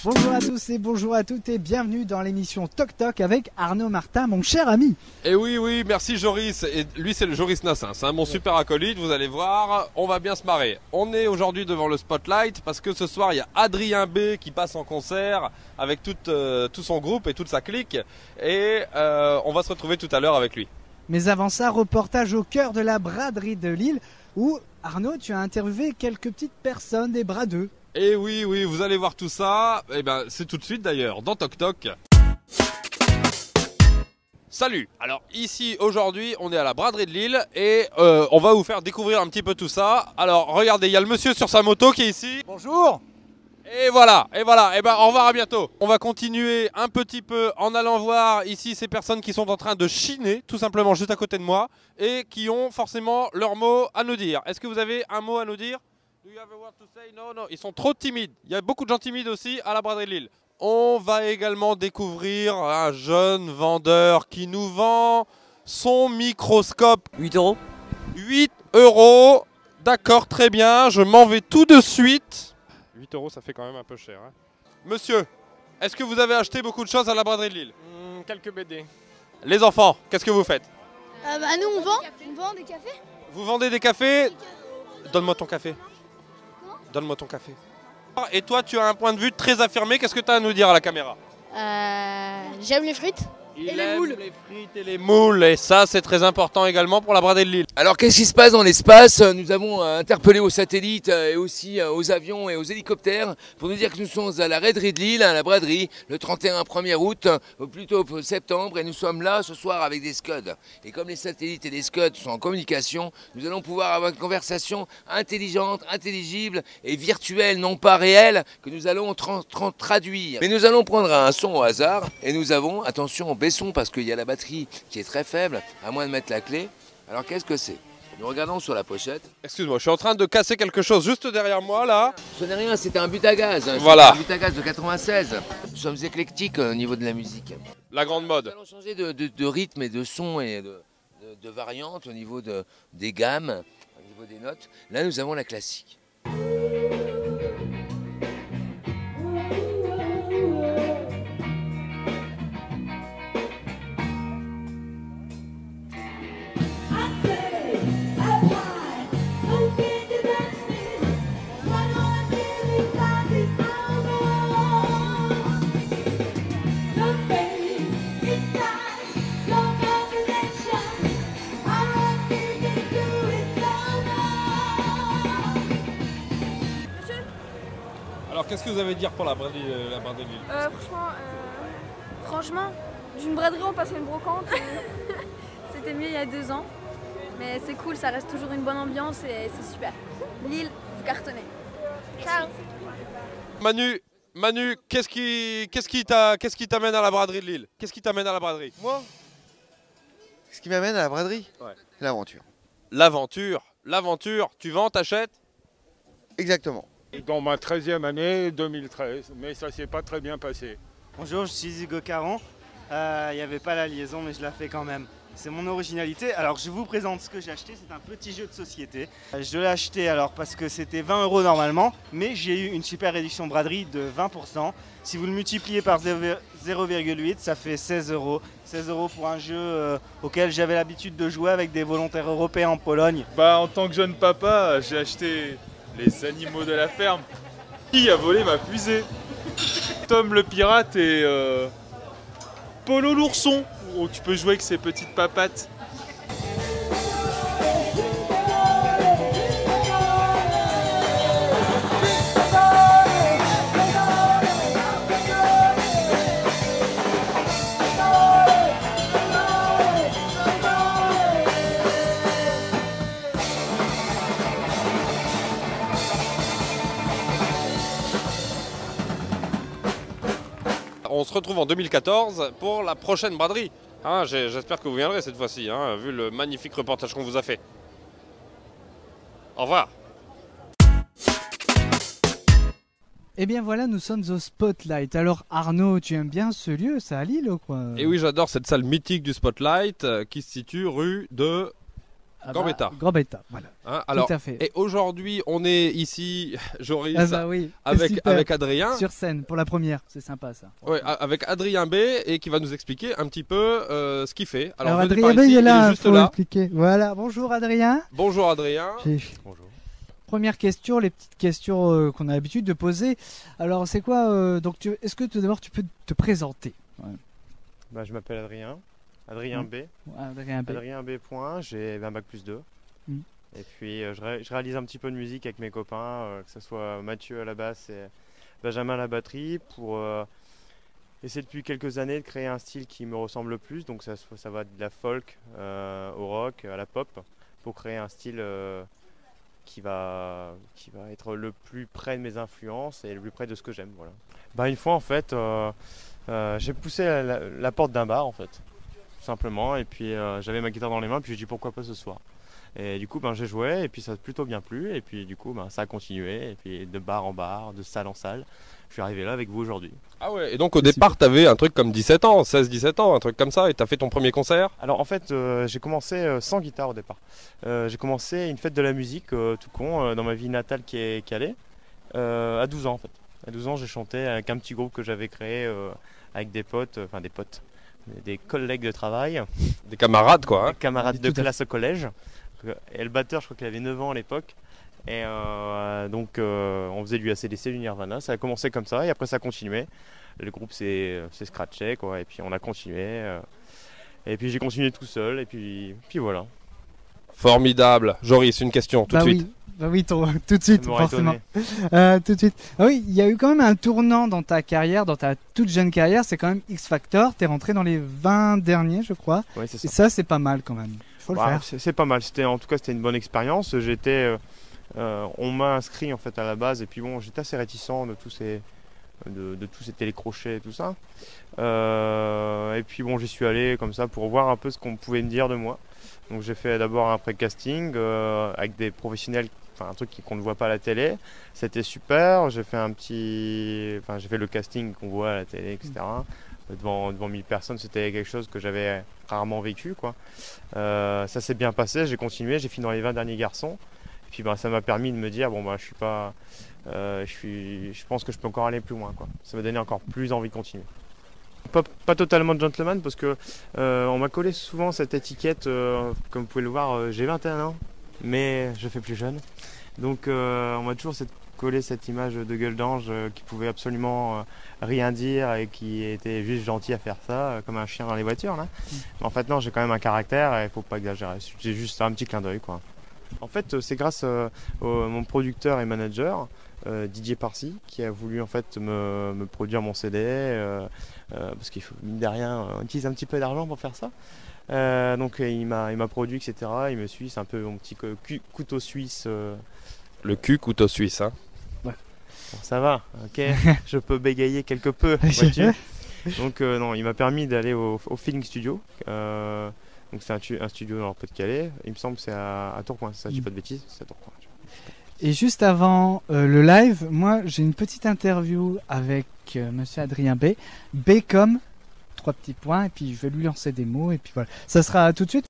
Bonjour à tous et bonjour à toutes et bienvenue dans l'émission Toc Toc avec Arnaud Martin, mon cher ami. Et oui, merci Joris. Et lui, c'est le Joris Nassin, c'est mon super acolyte, vous allez voir, on va bien se marrer. On est aujourd'hui devant le Spotlight parce que ce soir, il y a Adrien B qui passe en concert avec tout son groupe et toute sa clique. Et on va se retrouver tout à l'heure avec lui. Mais avant ça, reportage au cœur de la braderie de Lille où, Arnaud, tu as interviewé quelques petites personnes, des bradeux. Et oui, vous allez voir tout ça. Et ben, c'est tout de suite d'ailleurs dans Toc Toc. Salut. Alors ici aujourd'hui, on est à la braderie de Lille et on va vous faire découvrir un petit peu tout ça. Alors regardez, il y a le monsieur sur sa moto qui est ici. Bonjour. Et voilà. Et ben, au revoir, à bientôt. On va continuer un petit peu en allant voir ici ces personnes qui sont en train de chiner, tout simplement juste à côté de moi, et qui ont forcément leur mot à nous dire. Est-ce que vous avez un mot à nous dire? Do you have a word to say? Non, ils sont trop timides. Il y a beaucoup de gens timides aussi à la braderie de Lille. On va également découvrir un jeune vendeur qui nous vend son microscope. 8 €. 8 €. D'accord, très bien. Je m'en vais tout de suite. 8 €, ça fait quand même un peu cher. Hein. Monsieur, est-ce que vous avez acheté beaucoup de choses à la braderie de Lille? Quelques BD. Les enfants, qu'est-ce que vous faites? Nous on vend des cafés. Vous vendez des cafés? Donne-moi ton café. Donne-moi ton café. Et toi, tu as un point de vue très affirmé. Qu'est-ce que tu as à nous dire à la caméra? J'aime les frites. Il les aime moules. les frites et les moules. Et ça, c'est très important également pour la braderie de Lille. Alors qu'est-ce qui se passe dans l'espace? Nous avons interpellé aux satellites et aussi aux avions et aux hélicoptères pour nous dire que nous sommes à la raiderie de Lille, à la braderie, le 31 1er août, ou plutôt septembre, et nous sommes là ce soir avec des Scuds. Et comme les satellites et les Scuds sont en communication, nous allons pouvoir avoir une conversation intelligente, intelligible et virtuelle, non pas réelle, que nous allons traduire. Mais nous allons prendre un son au hasard et nous avons, attention, baissons parce qu'il y a la batterie qui est très faible, à moins de mettre la clé. Alors qu'est-ce que c'est? Nous regardons sur la pochette. Excuse-moi, je suis en train de casser quelque chose juste derrière moi là. Ce n'est rien, c'était un but à gaz. Voilà. Un but à gaz de 96. Nous sommes éclectiques au niveau de la musique. La grande Nous mode. allons changer de rythme et de son et de variantes au niveau des gammes, au niveau des notes. Là, nous avons la classique. Alors qu'est-ce que vous avez à dire pour la braderie de Lille? Franchement, d'une braderie on passe à une brocante. C'était mieux il y a 2 ans. Mais c'est cool, ça reste toujours une bonne ambiance et c'est super. Lille, vous cartonnez. Ciao. Manu, qu'est-ce qui t'amène à la braderie de Lille? Qu'est-ce qui t'amène à la braderie? Moi, ce qui m'amène à la braderie, Ouais. L'aventure. L'aventure, tu vends, t'achètes? Exactement. Dans ma 13e année, 2013, mais ça s'est pas très bien passé. Bonjour, je suis Hugo Caron. Il n'y avait pas la liaison, mais je la fais quand même. C'est mon originalité. Alors, je vous présente ce que j'ai acheté. C'est un petit jeu de société. Je l'ai acheté alors parce que c'était 20 € normalement, mais j'ai eu une super réduction braderie de 20%. Si vous le multipliez par 0,8, ça fait 16 €. 16 € pour un jeu auquel j'avais l'habitude de jouer avec des volontaires européens en Pologne. En tant que jeune papa, j'ai acheté les animaux de la ferme. Qui a volé ma fusée? Tom le pirate et Polo l'ourson, où tu peux jouer avec ses petites papates. On se retrouve en 2014 pour la prochaine braderie. Hein, j'espère que vous viendrez cette fois-ci, hein, vu le magnifique reportage qu'on vous a fait. Au revoir. Eh bien voilà, nous sommes au Spotlight. Alors Arnaud, tu aimes bien ce lieu, c'est à Lille ou quoi? Et oui, j'adore cette salle mythique du Spotlight qui se situe rue de... Gambetta. Gambetta, voilà. Hein, alors, tout à fait. Et aujourd'hui, on est ici, Joris, Oui, avec Adrien. Sur scène, pour la première, c'est sympa ça. Ouais, avec Adrien B, et qui va nous expliquer un petit peu ce qu'il fait. Alors venez Adrien par B, ici, il est là, juste pour là. expliquer. Voilà, bonjour Adrien. Bonjour Adrien. Bonjour. Première question, les petites questions qu'on a l'habitude de poser. Alors c'est quoi est-ce que tout d'abord tu peux te présenter? Bah, je m'appelle Adrien. Adrien B. Adrien B. Adrien B. J'ai un bac+2. Et puis je réalise un petit peu de musique avec mes copains, que ce soit Mathieu à la basse et Benjamin à la batterie, pour essayer depuis quelques années de créer un style qui me ressemble le plus. Donc ça va de la folk au rock, à la pop, pour créer un style qui va être le plus près de mes influences et le plus près de ce que j'aime. Voilà. Bah, une fois en fait, j'ai poussé la porte d'un bar en fait, tout simplement, et puis j'avais ma guitare dans les mains, puis j'ai dit pourquoi pas ce soir. Et du coup j'ai joué, et puis ça a plutôt bien plu, et puis du coup ça a continué, et puis de bar en bar, de salle en salle, je suis arrivé là avec vous aujourd'hui. Ah ouais, et donc au départ t'avais un truc comme 17 ans, 16-17 ans, un truc comme ça, et t'as fait ton premier concert? Alors en fait j'ai commencé sans guitare au départ. J'ai commencé une fête de la musique tout con dans ma ville natale qui est Calais, à 12 ans en fait. À 12 ans j'ai chanté avec un petit groupe que j'avais créé avec des potes, des collègues de travail. Des camarades quoi. Des camarades de classe au collège. Et le batteur, je crois qu'il avait 9 ans à l'époque. Et donc on faisait du AC/DC, du Nirvana. Ça a commencé comme ça et après ça a continué. Le groupe s'est scratché quoi, et puis on a continué. Et puis j'ai continué tout seul et puis voilà. Formidable. Joris, une question tout de suite. Bah oui, tout de suite, forcément. Tout de suite. Ah oui, il y a eu quand même un tournant dans ta carrière, dans ta toute jeune carrière. C'est quand même X Factor. T'es rentré dans les 20 derniers, je crois. Oui, c'est ça. Et ça, c'est pas mal quand même. Faut le faire. C'est pas mal. En tout cas, c'était une bonne expérience. On m'a inscrit en fait à la base, et puis bon, j'étais assez réticent de tous ces télécrochets et tout ça. Et puis bon, j'y suis allé comme ça pour voir un peu ce qu'on pouvait me dire de moi. Donc j'ai fait d'abord un pré-casting avec des professionnels, un truc qu'on ne voit pas à la télé. C'était super. J'ai fait j'ai fait le casting qu'on voit à la télé, etc. Devant 1000 personnes, c'était quelque chose que j'avais rarement vécu, quoi. Ça s'est bien passé. J'ai continué. J'ai fini dans les 20 derniers garçons. Et puis ça m'a permis de me dire je suis pas, je pense que je peux encore aller plus loin, quoi. Ça m'a donné encore plus envie de continuer. Pas totalement gentleman parce que on m'a collé souvent cette étiquette, comme vous pouvez le voir, j'ai 21 ans, mais je fais plus jeune. Donc on m'a toujours collé cette image de gueule d'ange qui pouvait absolument rien dire et qui était juste gentil à faire ça, comme un chien dans les voitures là. Mais en fait non, j'ai quand même un caractère et il faut pas exagérer. J'ai juste un petit clin d'œil, quoi. En fait c'est grâce à mon producteur et manager Didier Parsi qui a voulu en fait me produire mon CD parce qu'il faut, mine de rien, on utilise un petit peu d'argent pour faire ça. Donc il m'a produit, etc. Il me suit, c'est un peu mon petit couteau suisse. Le couteau suisse, hein. Ouais. Bon, ça va, ok. Je peux bégayer quelque peu, vois-tu. Donc non, il m'a permis d'aller au Feeling Studio. Donc c'est un studio dans le Pas-de-Calais. Il me semble que c'est à Tourcoing, ça, je dis pas de bêtises, c'est à Tourcoing. Et juste avant le live, moi j'ai une petite interview avec monsieur Adrien B. B comme 3 petits points, et puis je vais lui lancer des mots, et puis voilà. Ça sera tout de suite.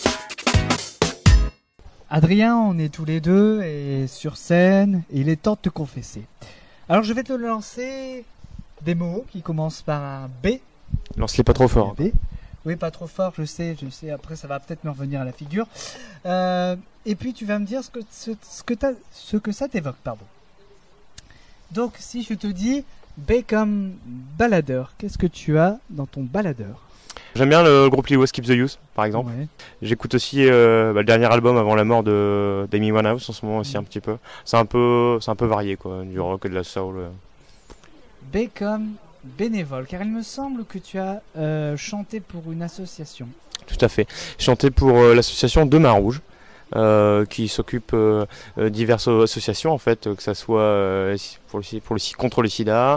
Adrien, on est tous les deux et sur scène, et il est temps de te confesser. Alors je vais te lancer des mots qui commencent par un B. Lance-les pas trop fort. B. Oui, pas trop fort, je sais, après ça va peut-être me revenir à la figure. Et puis tu vas me dire ce que ça t'évoque, pardon. Donc si je te dis B comme baladeur, qu'est-ce que tu as dans ton baladeur? J'aime bien le groupe Lil Wayne Keep the Youth, par exemple. Ouais. J'écoute aussi le dernier album avant la mort d'Amy Winehouse en ce moment aussi un petit peu. C'est un peu varié, quoi, du rock et de la soul. B comme bénévole, car il me semble que tu as chanté pour une association. Tout à fait. Chanté pour l'association Demain Rouge, qui s'occupe diverses associations en fait, que ça soit contre le sida,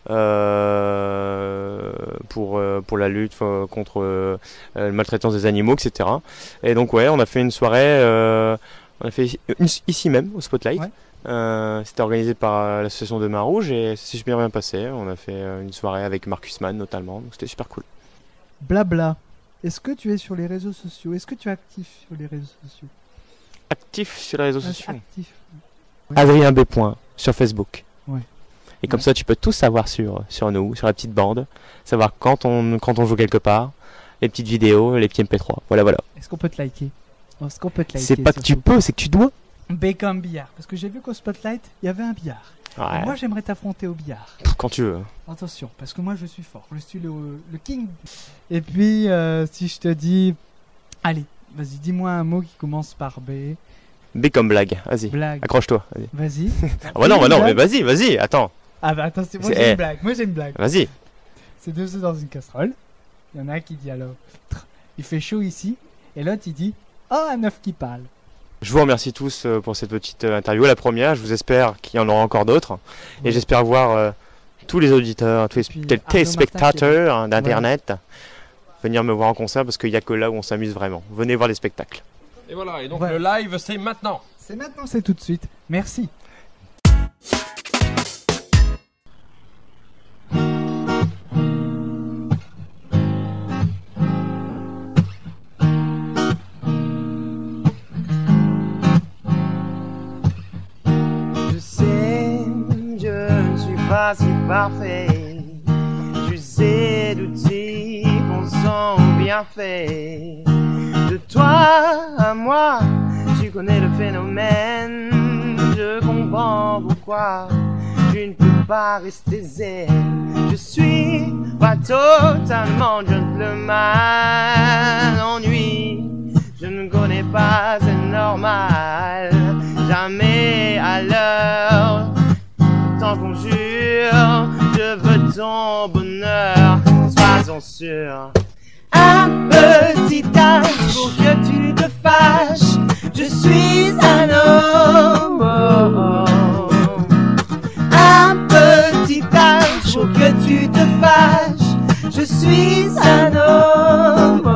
pour la lutte contre la maltraitance des animaux, etc. Et donc ouais, on a fait une soirée, ici même au Spotlight. Ouais. C'était organisé par l'association Demain Rouge et ça s'est super bien passé. On a fait une soirée avec Marcus Mann notamment, donc c'était super cool. Blabla. est-ce que tu es sur les réseaux sociaux? Est-ce que tu es actif sur les réseaux sociaux? Actif sur les réseaux sociaux. Actif. Adrien B. sur Facebook. Ouais. Et comme ça, tu peux tout savoir sur nous, sur la petite bande, savoir quand on joue quelque part, les petites vidéos, les petits MP3. Voilà, voilà. Est-ce qu'on peut te liker? Est-ce qu'on peut te liker? C'est pas que tu peux, c'est que tu dois. B comme billard. Parce que j'ai vu qu'au Spotlight, il y avait un billard. Ouais. Et moi, j'aimerais t'affronter au billard. Quand tu veux. Attention, parce que moi, je suis fort. Je suis le king. Et puis, si je te dis... Allez, vas-y, dis-moi un mot qui commence par B. B comme blague, vas-y. Blague. Accroche-toi. Vas-y. Ah bah non, mais vas-y, attends. Ah bah attends, moi j'ai une blague. Moi j'ai une blague. Vas-y. C'est 2 œufs dans une casserole. Il y en a un qui dit alors, il fait chaud ici. Et l'autre il dit, oh un œuf qui parle. Je vous remercie tous pour cette petite interview, la première. Je vous espère qu'il y en aura encore d'autres. Oui. Et j'espère voir tous les auditeurs, tous les téléspectateurs d'internet venir me voir en concert parce qu'il n'y a que là où on s'amuse vraiment. Venez voir les spectacles. Et voilà, et donc le live c'est maintenant. C'est maintenant, c'est tout de suite. Merci. Je sais, je ne suis pas si parfait. Je sais d'outils qu'on sent bien fait. De toi à moi, tu connais le phénomène. Je comprends pourquoi tu ne peux pas rester zen. Je suis pas totalement gentleman. Ennui, je ne connais pas, c'est normal. Jamais à l'heure, t'en conjure, je veux ton bonheur, sois-en sûr. Un petit âge pour que tu te fâches, je suis un homme. Un petit âge pour que tu te fâches, je suis un homme.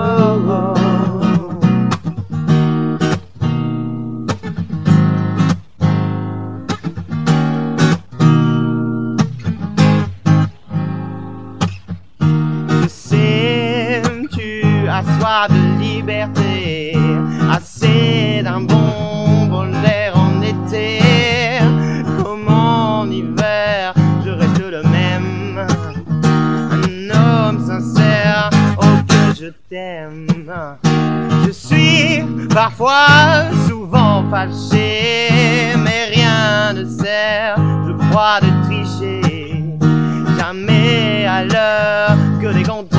Soif de liberté, assez d'un bon bol d'air en été. Comme en hiver, je reste le même, un homme sincère, oh que je t'aime. Je suis parfois, souvent fâché, mais rien ne sert, je crois, de tricher. Jamais à l'heure que des comptes